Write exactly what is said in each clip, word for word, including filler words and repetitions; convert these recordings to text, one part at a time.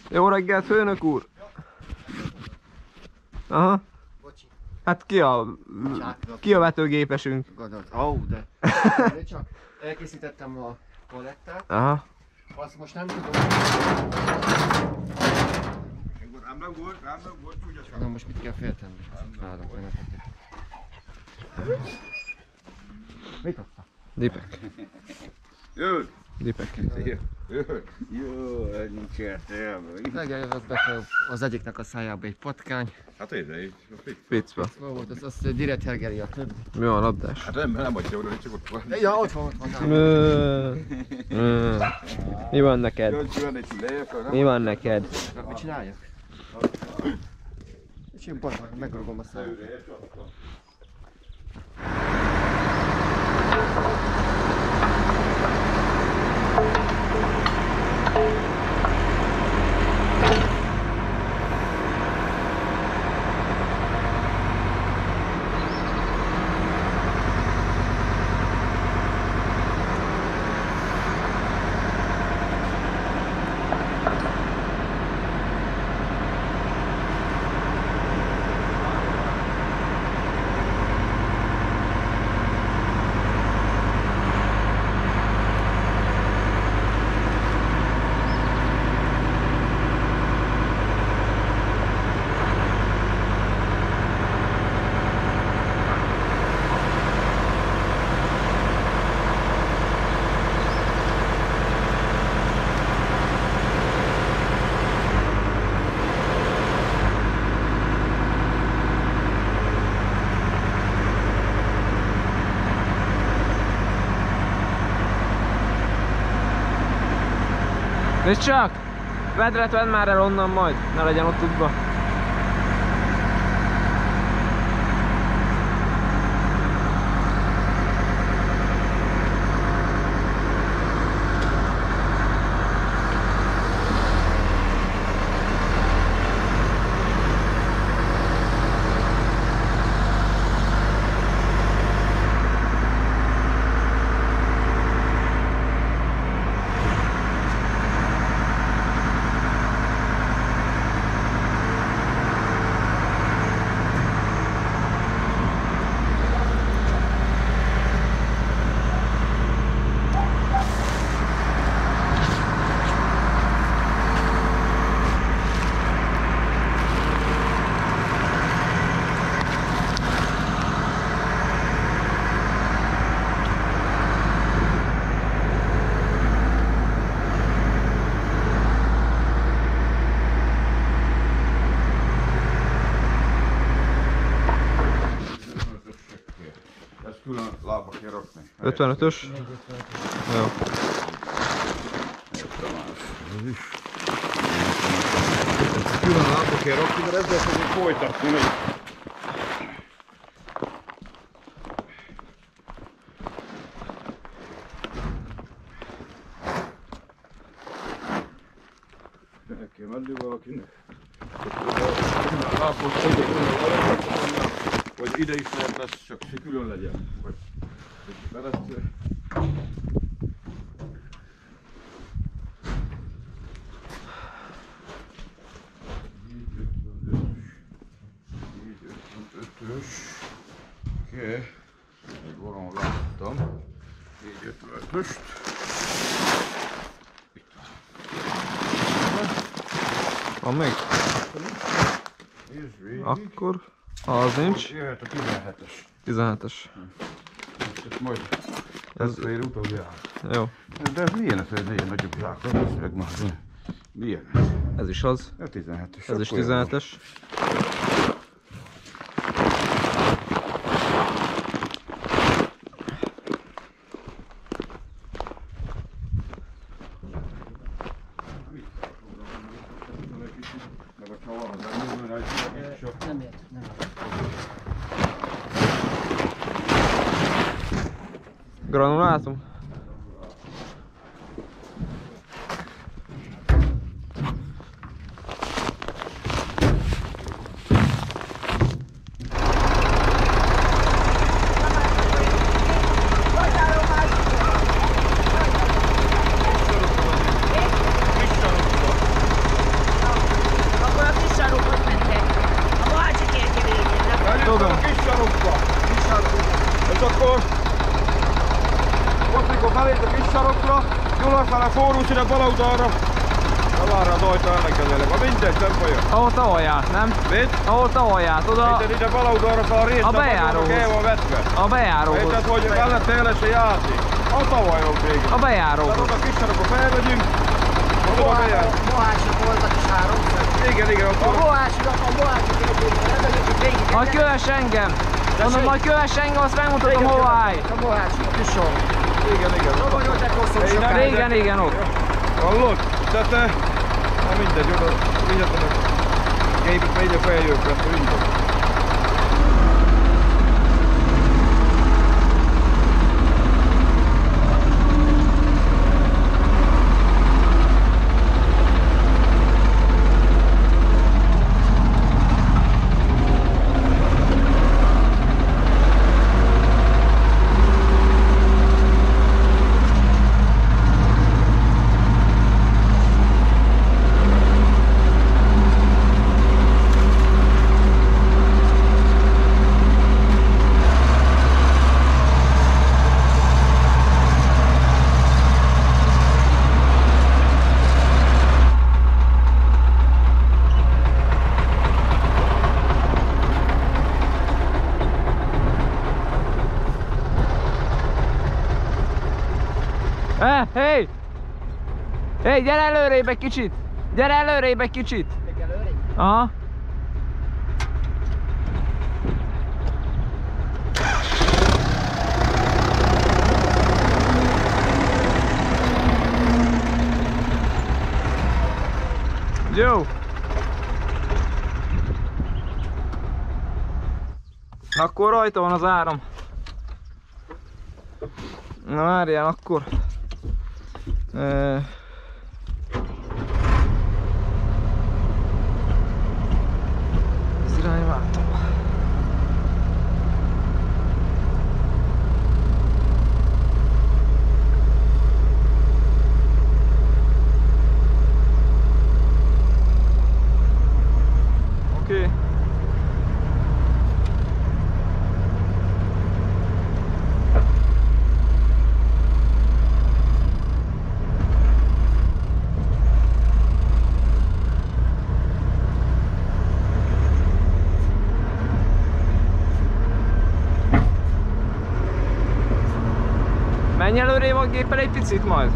Jó reggelt, főnök úr! Aha. Bocsi. Hát ki a... ki a vetőgépesünk? Gondolt. Ó, oh, de... de csak elkészítettem a palettát. Aha. Azt most nem tudom... Na most mit kell féltenni? Várok, mit adta? Dipek. Jön! Dipek. Jön! Jó, nincs értelme. Megjövök be az egyiknek a szájába egy patkány. Hát ide is. Picva. Hol volt, az, az direkt hergeli a többi. Mi van, adás? Hát nem, nem adja oda, csak ott van. Ja, ott van, ott van. Mö. Mö. Mi van neked? Jön, jön egy lejjebb, Mi van neked? Na, mit csináljak? És én bazd meg, megrugom a száját. Nézd csak! Vedret vedd már el onnan majd, ne legyen ott tudva. Külön lábba kell rakni. ötvenötös? Jó. Külön lábba kell rakni, mert ezzel fogjuk folytatni. El kell menni valakinek. Lábot csak vagy ide is lehet lesz, csak se külön legyen. Vagy keresztül. ötvenötös. Oké. Még valahol láttam. négyszázötvenötöst. Van még? Akkor... ha az nincs... Jöhet a tizenhetes. tizenhetes. Ez majd... Ez... ez ér utoljára. Jó. De ez milyen ez, hogy legyen nagyobb jákra? Meg már. Milyen? Ez is az. Ez tizenhetes. Ez is tizenhetes. Nem ért, nem ért. Granulátum? felét a kis sarokra, Gyula fele fordulsz ide baloldalra. Na várra az ajtó ellenkezőleg, ha mindegy, nem folyam. Ahol te alját, nem? Mit? Ahol te alját, oda Ide, ide baloldalra fel a részt, a bejáróhoz. El van vetve. A bejáróhoz. Érted, hogy mellette éles a játék. A tavalyon végül. A bejáróhoz. Tehát oda kis sarokba felmegyünk. Oda a bejár. Mohácsok voltak is háromszor. Igen, igen, ott A van. mohácsok, a mohácsok egyébként végig. Majd kövess engem! Mondom, majd kövess engem, azt megmutatom hova állj! A mohácsok, a kis sor. Igen, igen. Oda vagy ott elkoszol Én nem sokáig. Igen, igen, ott. Hallod? De te... Na mindegy, oda... Vigyettem a gépet, megy a feljövök, mert mindegy. Eh, hey! Hey, gyere előrébb egy kicsit! Gyere előrébb egy kicsit! Még előrébb? Aha. Jó! Akkor rajta van az áram. Na várjál, akkor... Uh, az irányváltom. Oké. Okay. Menj előrébb a géppel egy picit majd.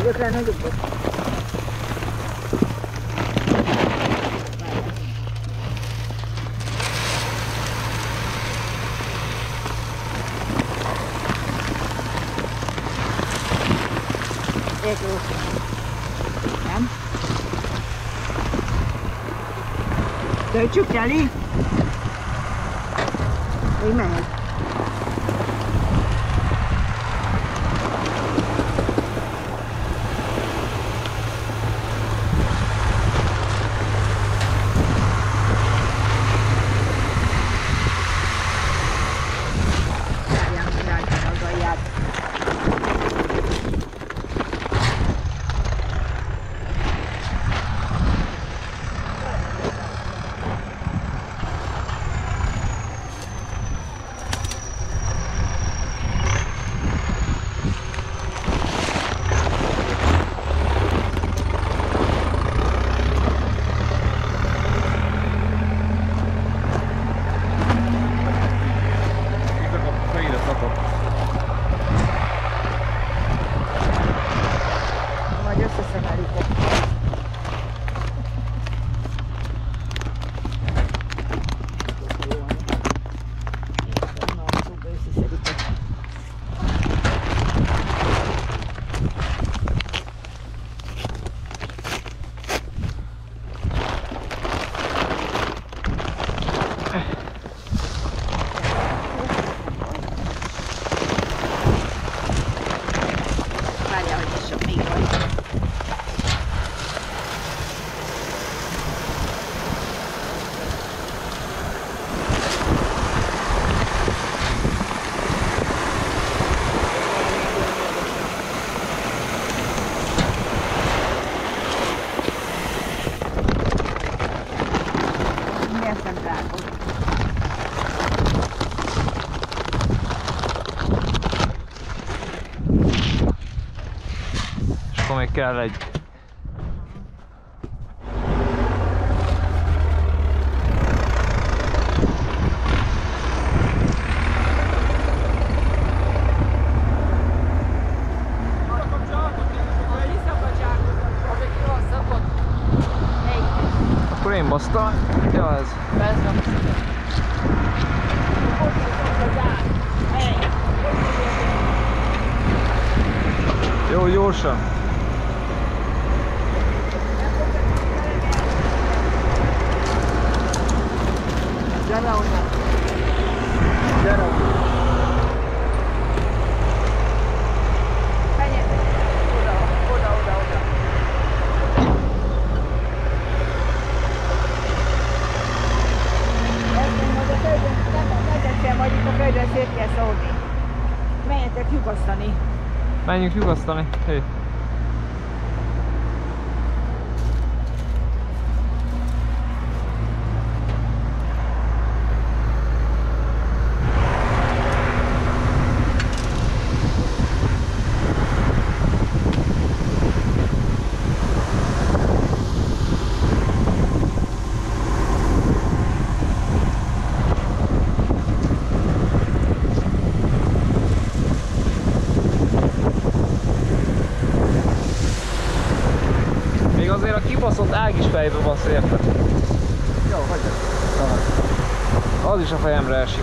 Jövök rá nagyobbot. Nem? Töltsük, Kelly? Még mehet. Akkor még kell egy. Akkor én basztam. Ja, ez. Jó, gyorsan. Gyere oda! Gyere oda! Menjetek! Oda, oda, oda, oda! Ezt nem majd a földön, nem tetszél, majd itt a földön szét kell szórni. Menjetek nyugasztani! Menjünk nyugasztani. Hé. Azért a kibaszott ág is fejbe basz, érted? Jó, hagyjad. Az is a fejemre esik.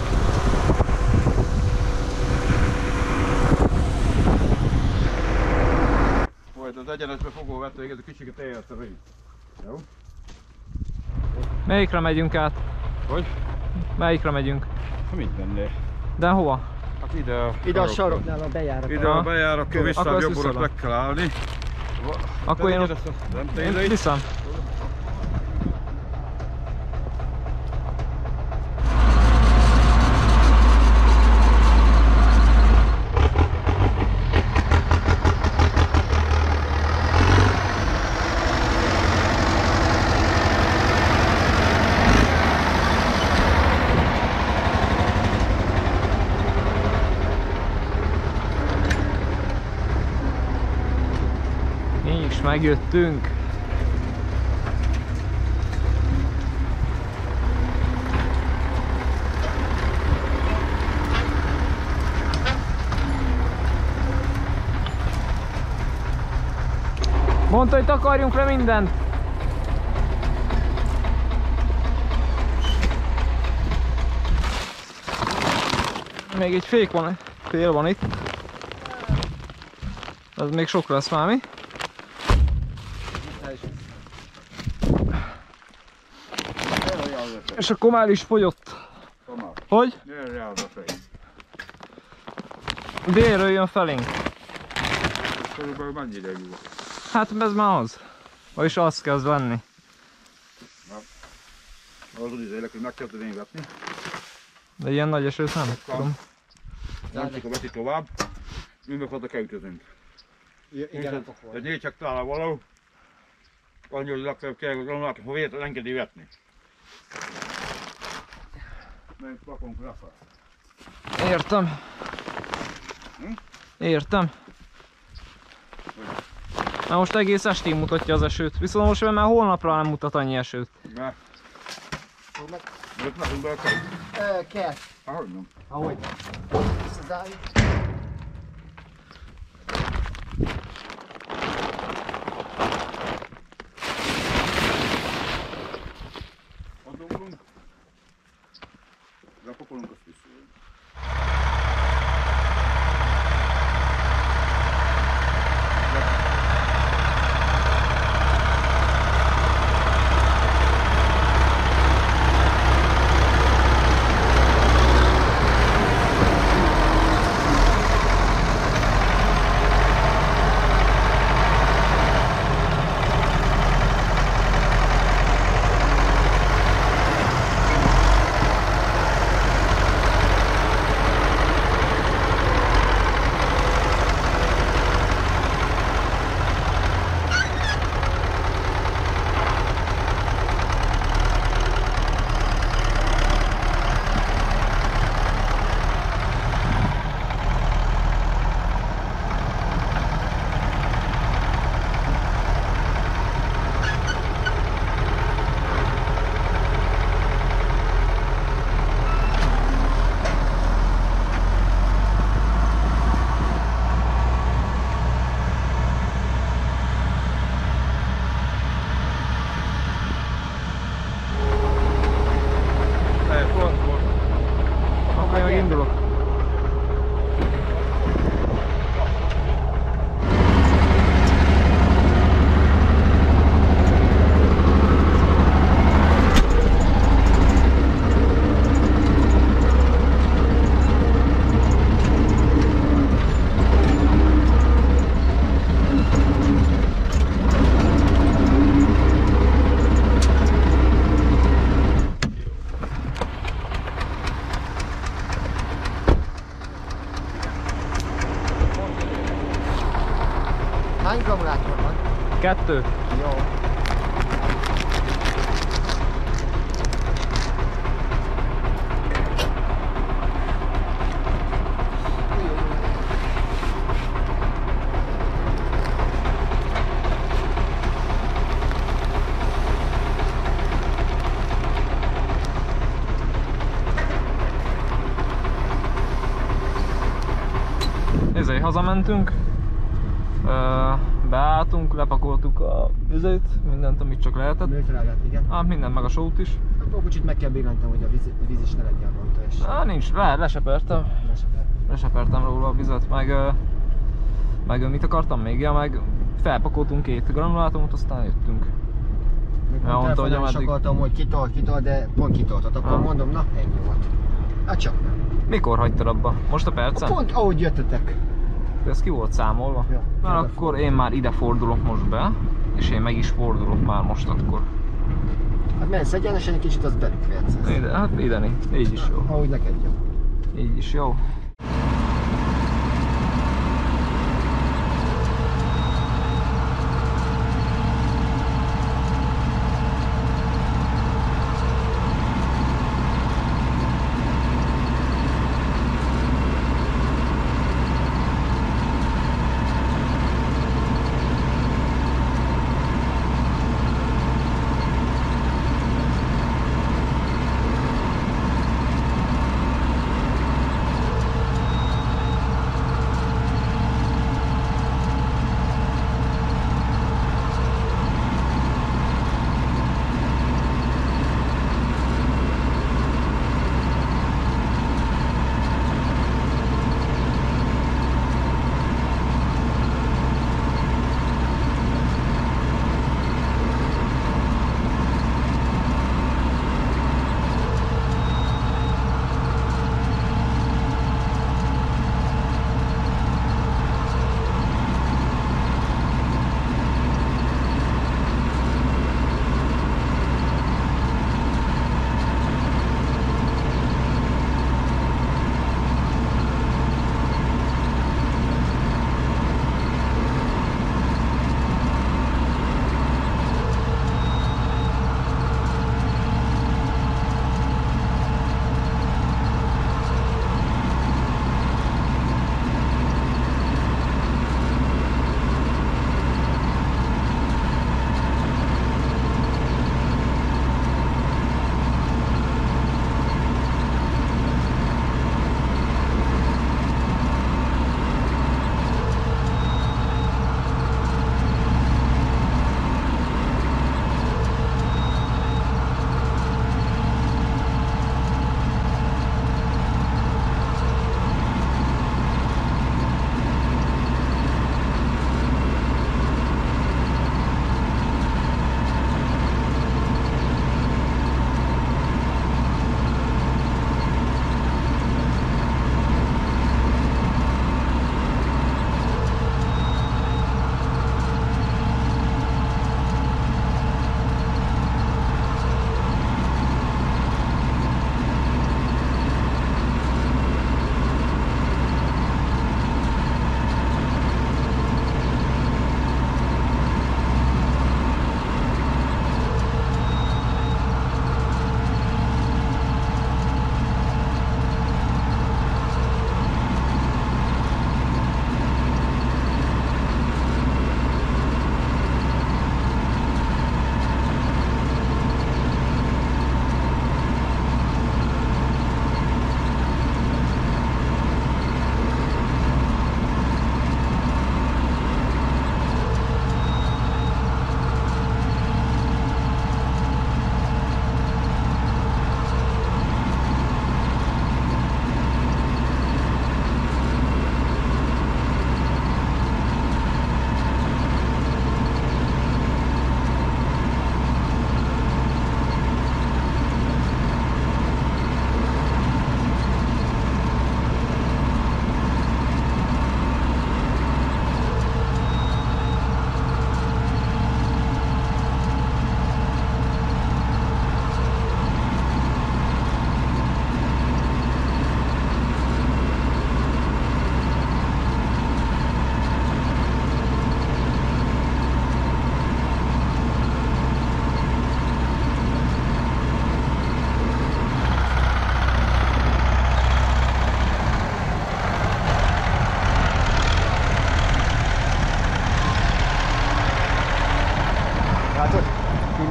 Majd az egyenesbe fogó vették, ez a kicsiket éljött a víz. Jó? Melyikre megyünk át? Hogy? Melyikre megyünk? Mindennél. De hova? Hát ide a Ide a sarokra. saroknál a bejárat. Ide a bejárattól vissza, Akkor a ezt jobb urat vissza. meg kell állni. Akkor én ott... Nem Én tényleg? viszem. Mi is megjöttünk. Mondta, hogy takarjunk le mindent. Még egy fék van, fél van itt. Ez még sok lesz már, mi? És akkor már is fogyott. Hogy? Délről jön felénk. Körülbelül mennyi idejű van? Hát ez már az. Vagyis az kezd lenni. Az úgy izélek, hogy megkezded én vetni. De ilyen nagy esőt nem tudom. Nem csak a veti tovább. Mi meg oda kell ütözünk. Igen, nem fog De négy csak talál való. Annyi, hogy legfeljebb kell, hogy ha véletlenül engedi vetni. Mert pakunk lefelé. Értem. Értem. Na most egész estén mutatja az esőt. Viszont most már holnapra nem mutat annyi esőt. Ne. Fog meg? Mert nekünk be a kell. Ö, kell. Ahogy nem. Ahogy. Visszazárjuk. Adunk. Lepakolunk, azt visszajön. Hány akkumulátor van? Kettő. Jó. Ezért hazamentünk, beálltunk, lepakoltuk a vizét, mindent, amit csak lehetett. Műfelelget, igen. Hát mindent, meg a sót is. Akkor kicsit meg kell billentem, hogy a víz, a víz is ne legyen ronta és Á, nincs, le, lesepertem. leseper. Lesepertem róla a vizet, meg, ö, meg ö, mit akartam még? Ja, meg felpakoltunk két granulátumot, aztán jöttünk. Ja, mondta, hogy is ameddig- akartam, hogy kitol, kitol, de pont kitoltat. Akkor Ah. mondom, na ennyi volt. Hát csak nem. Mikor hagytad abba? Most a percen? Pont ahogy jöttetek. Ez ki volt számolva? Ja, Mert ide akkor én már ide fordulok most be, és én meg is fordulok már most akkor. Hát mensz egyenesen, egy kicsit az belük vérsz. Ide, hát ide, így is jó. Ahogy neked jó. Így is jó.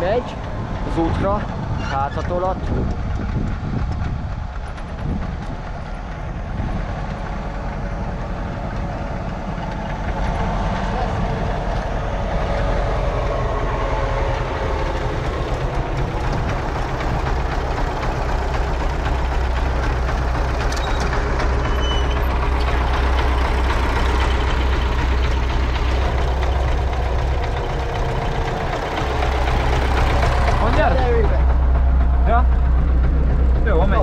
kimegy az útra, hátatolat. Ja. Jó, megy.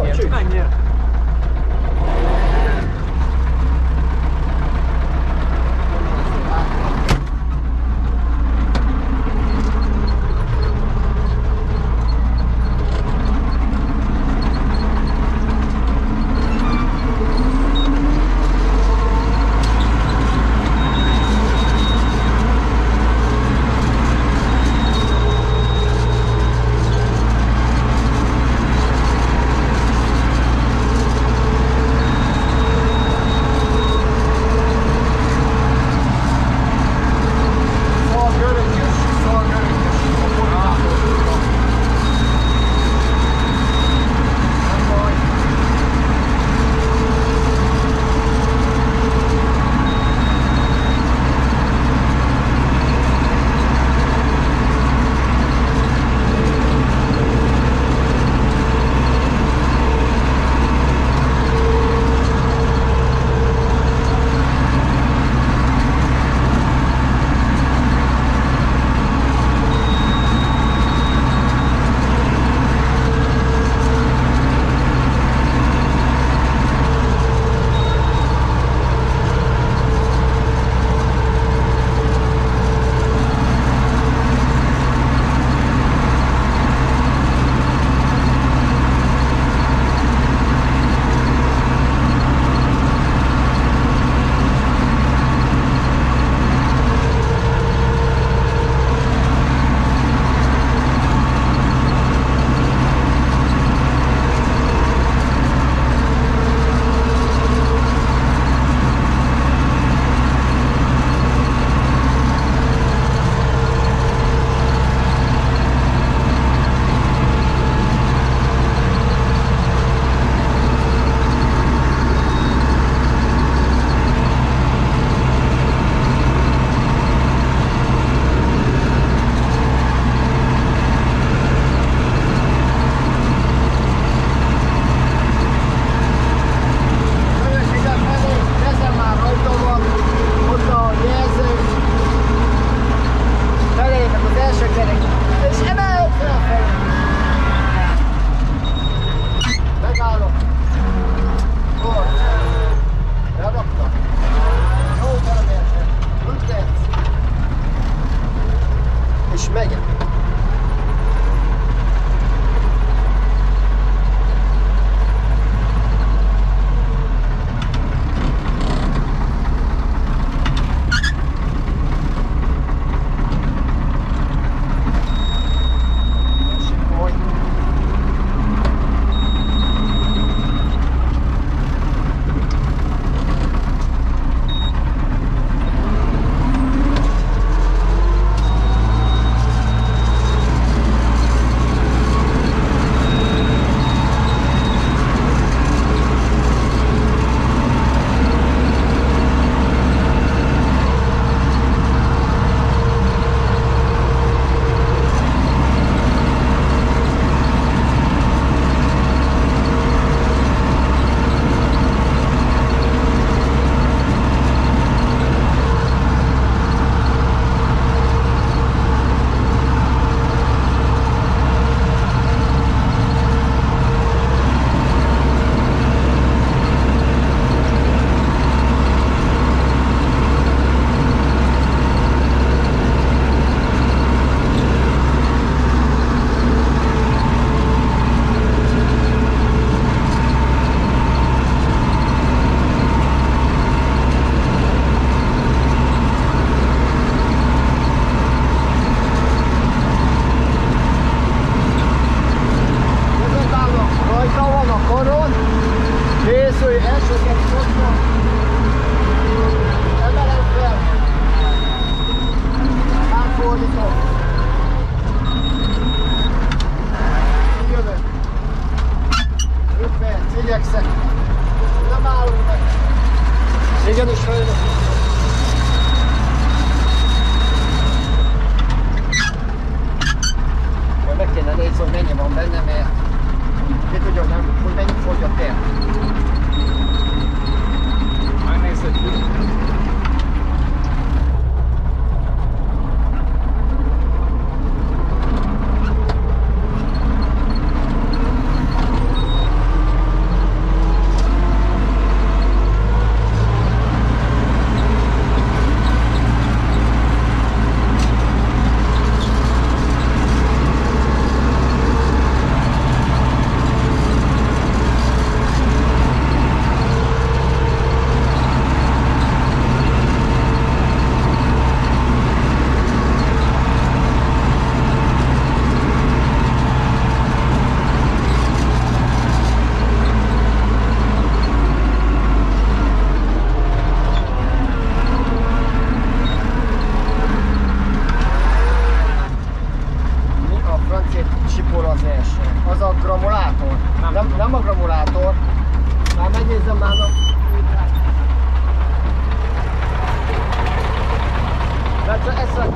persze.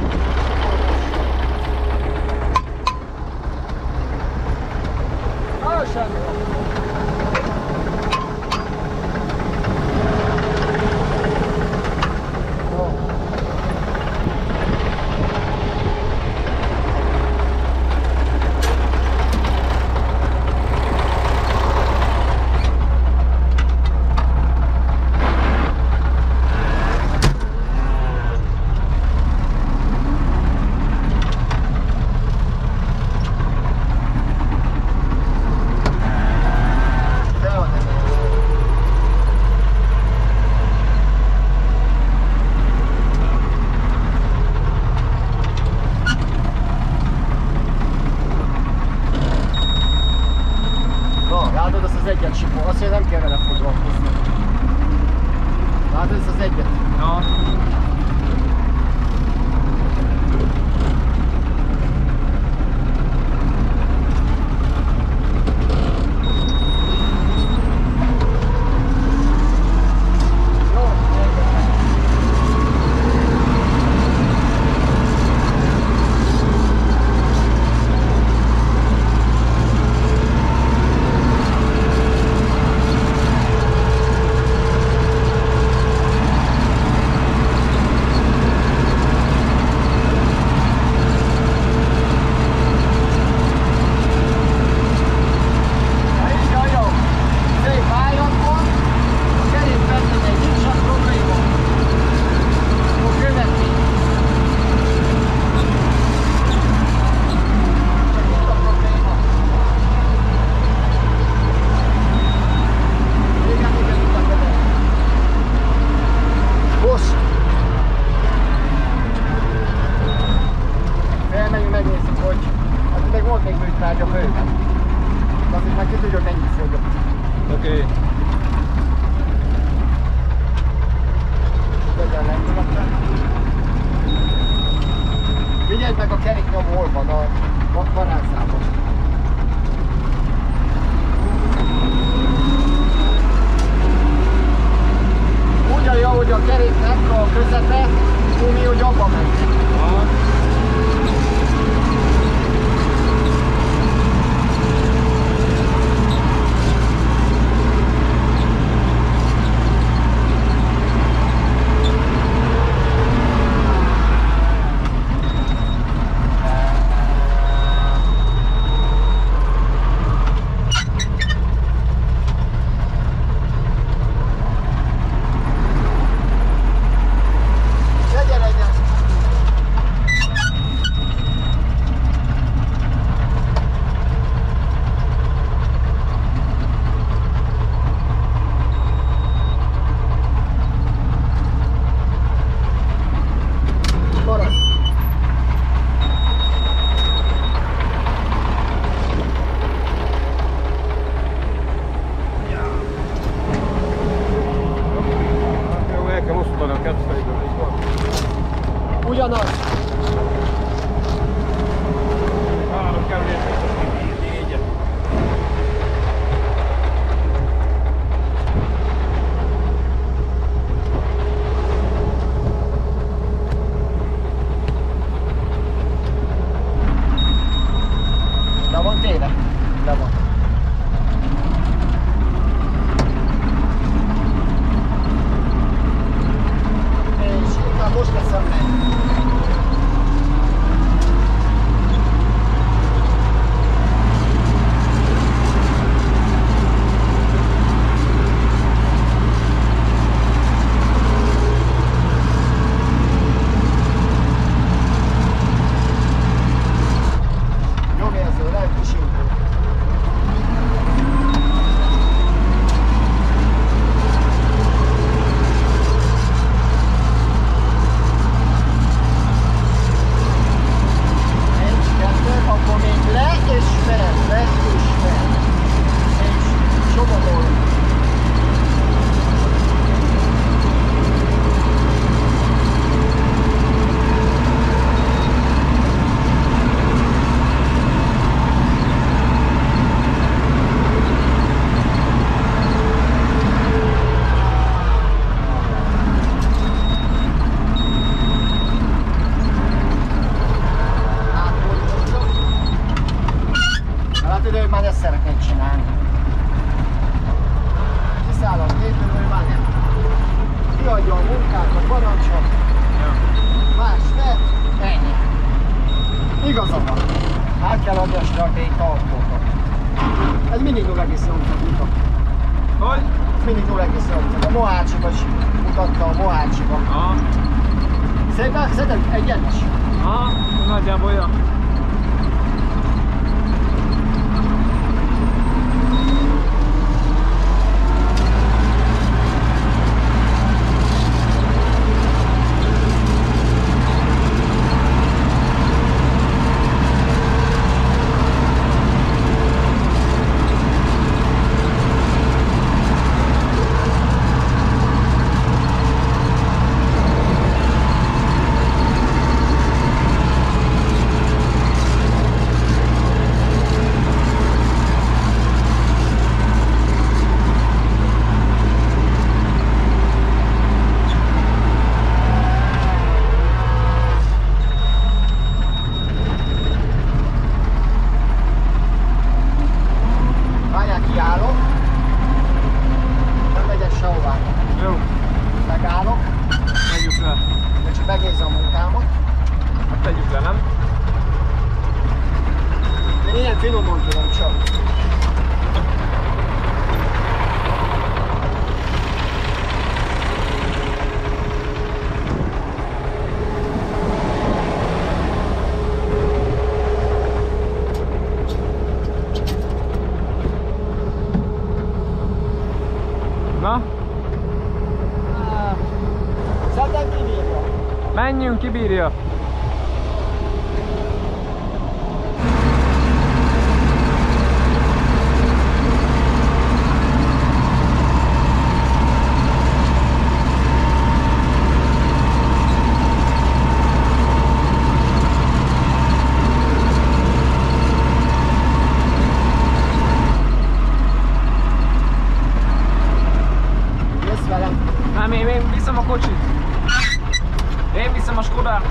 Ah, semmi van. Látod azt az egyet sipó, azt mondja, nem kell vele foglalkozni. Látod ezt az egyet? Ja. Oké. Figyeld meg a keréknyom hol van, a varázsában. Ugyanúgy, ahogy a keréknek a közepe, úgy, hogy abba megy. Ugyanaz. Három kell négyet. Le van téve? Le van. És inkább most leszem meg. egész jó mutat. Hogy? Mindig jól egész jó mutat. A Mohácsiba is mutatta, a Mohácsiba. Aha. Szerintem, szerintem egyenes. Aha, nagyjából olyan. Megnézze a munkámat. Hát tegyük le, nem? Én ilyen finoman tudom csak. Na? Szerintem kibírja. Menjünk, kibírja! Jössz velem. Nem, én, én viszem a kocsit. Én viszem a Skodát.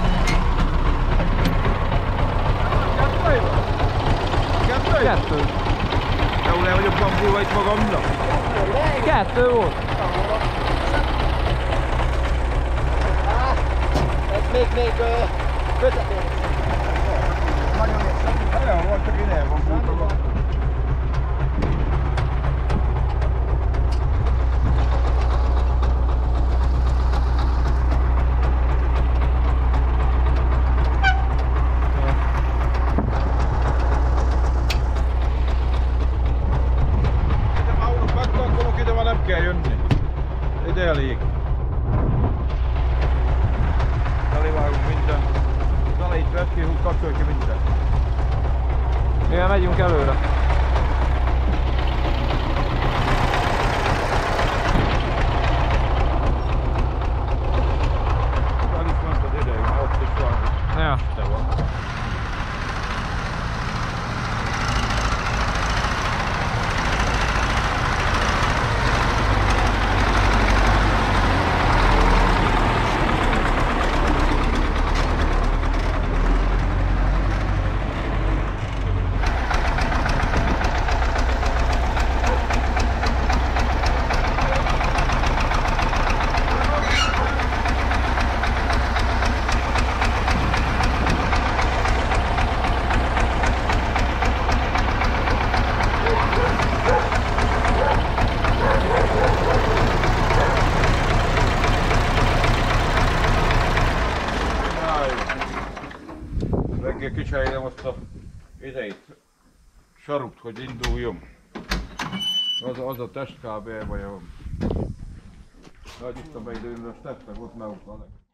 Kettő? Kettő. Jó, le vagyok bambulva itt magamnak. Kettő volt. Ez még, még közepén. Nagyon észre. Olyan volt, csak én elbambultam. Nem kell jönni. Ide elég. Telivágunk minden. Az elejét vesz ki, húz, kapcsolj ki minden. Igen, megyünk előre. El is mondtad ideig, mert ott is van. Ja. Te van. Reggel kicserélem azt a idejét, sarupt, hogy induljon. Az, az a testkábel vagy a nagy Isten beidőn, a stepper ott megutálnak.